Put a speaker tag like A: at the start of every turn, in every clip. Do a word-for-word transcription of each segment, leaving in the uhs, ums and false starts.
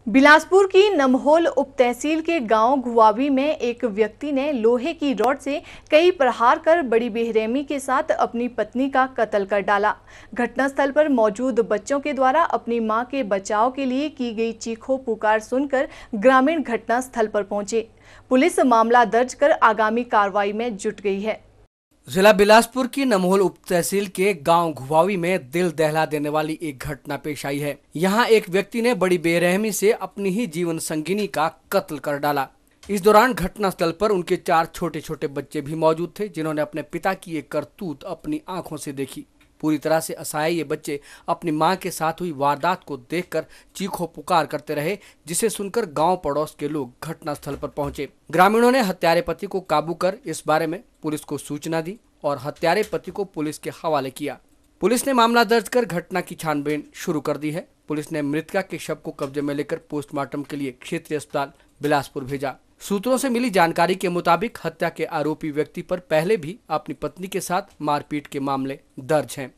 A: बिलासपुर की नमहोल उप तहसील के गांव घुवावी में एक व्यक्ति ने लोहे की रॉड से कई प्रहार कर बड़ी बेरहमी के साथ अपनी पत्नी का कत्ल कर डाला। घटनास्थल पर मौजूद बच्चों के द्वारा अपनी मां के बचाव के लिए की गई चीखों पुकार सुनकर ग्रामीण घटनास्थल पर पहुंचे। पुलिस मामला दर्ज कर आगामी कार्रवाई में जुट गई है।
B: जिला बिलासपुर की नमहोल उप तहसील के गांव घुवावी में दिल दहला देने वाली एक घटना पेश आई है। यहां एक व्यक्ति ने बड़ी बेरहमी से अपनी ही जीवन संगिनी का कत्ल कर डाला। इस दौरान घटनास्थल पर उनके चार छोटे छोटे बच्चे भी मौजूद थे, जिन्होंने अपने पिता की एक करतूत अपनी आंखों से देखी। पूरी तरह से असहाय ये बच्चे अपनी मां के साथ हुई वारदात को देखकर चीखों पुकार करते रहे, जिसे सुनकर गांव पड़ोस के लोग घटनास्थल पर पहुंचे। ग्रामीणों ने हत्यारे पति को काबू कर इस बारे में पुलिस को सूचना दी और हत्यारे पति को पुलिस के हवाले किया। पुलिस ने मामला दर्ज कर घटना की छानबीन शुरू कर दी है। पुलिस ने मृतका के शव को कब्जे में लेकर पोस्टमार्टम के लिए क्षेत्रीय अस्पताल बिलासपुर भेजा। सूत्रों से मिली जानकारी के मुताबिक हत्या के आरोपी व्यक्ति पर पहले भी अपनी पत्नी के साथ मारपीट के मामले दर्ज हैं।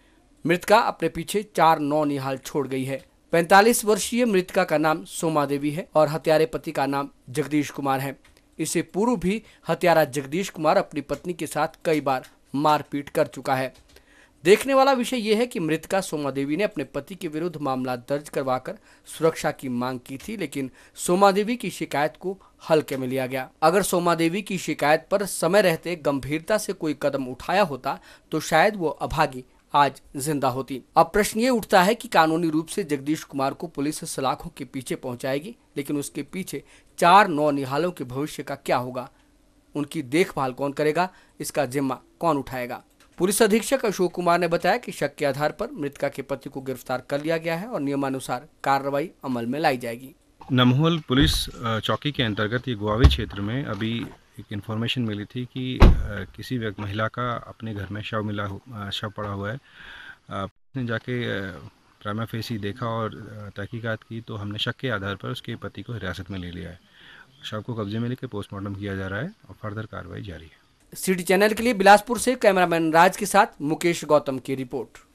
B: मृतका अपने पीछे चार नौनिहाल छोड़ गई है। पैंतालीस वर्षीय मृतका का नाम सोमा देवी है और हत्यारे पति का नाम जगदीश कुमार है। इससे पूर्व भी हत्यारा जगदीश कुमार अपनी पत्नी के साथ कई बार मारपीट कर चुका है। देखने वाला विषय यह है कि मृतका सोमा देवी ने अपने पति के विरुद्ध मामला दर्ज करवाकर सुरक्षा की मांग की थी, लेकिन सोमा देवी की शिकायत को हल्के में लिया गया। अगर सोमा देवी की शिकायत पर समय रहते गंभीरता से कोई कदम उठाया होता तो शायद वो अभागी आज जिंदा होती। अब प्रश्न ये उठता है कि कानूनी रूप से जगदीश कुमार को पुलिस सलाखों के पीछे पहुंचाएगी, लेकिन उसके पीछे चार नौनिहालों के भविष्य का क्या होगा? उनकी देखभाल कौन करेगा? इसका जिम्मा कौन उठाएगा? पुलिस अधीक्षक अशोक कुमार ने बताया कि शक के आधार पर मृतका के पति को गिरफ्तार कर लिया गया है और नियमानुसार कार्रवाई अमल में लाई जाएगी।
C: नमहोल पुलिस चौकी के अंतर्गत ये घुवावी क्षेत्र में अभी एक इन्फॉर्मेशन मिली थी कि किसी व्यक्ति महिला का अपने घर में शव मिला शव पड़ा हुआ है। उसने जाके प्राइमा फेसी देखा और तहकीकात की तो हमने शक के आधार पर उसके पति को हिरासत में ले लिया है। शव को कब्जे में लेकर पोस्टमार्टम किया जा रहा है और फर्दर कार्रवाई जारी है।
B: सिटी चैनल के लिए बिलासपुर से कैमरामैन राज के साथ मुकेश गौतम की रिपोर्ट।